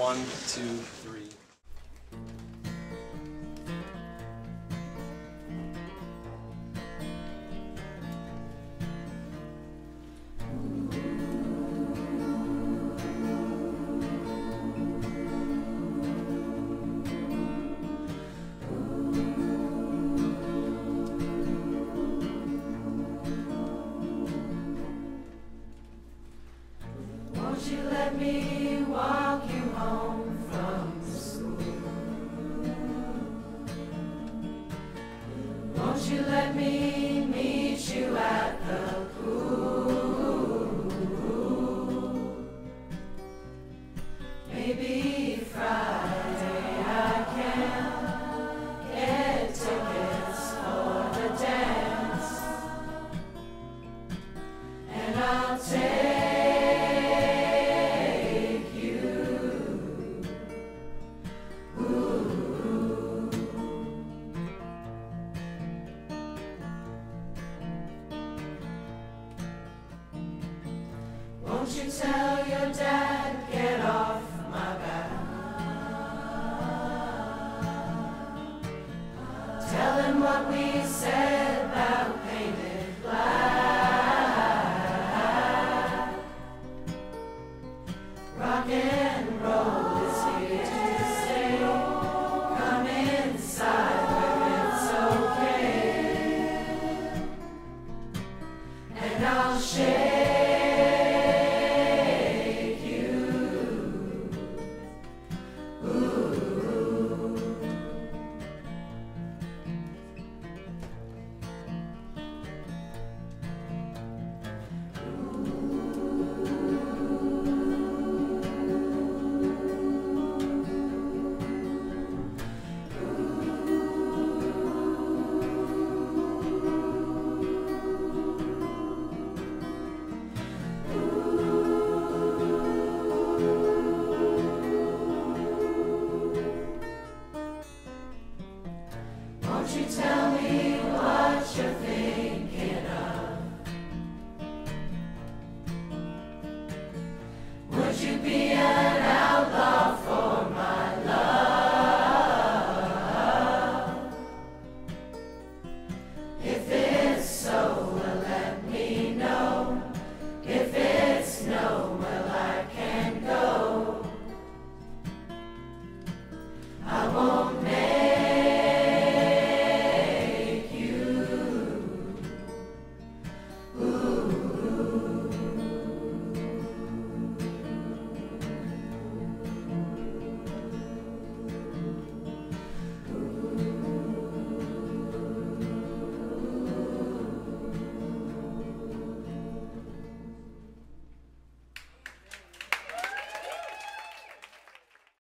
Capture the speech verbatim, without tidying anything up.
One, two, three. Won't you let me walk you home from school? Won't you let me meet you at the pool? Maybe Friday I can get tickets for the dance, and I'll take Won't you tell your dad, get off my back? Tell him what we said about painted black. Rockin'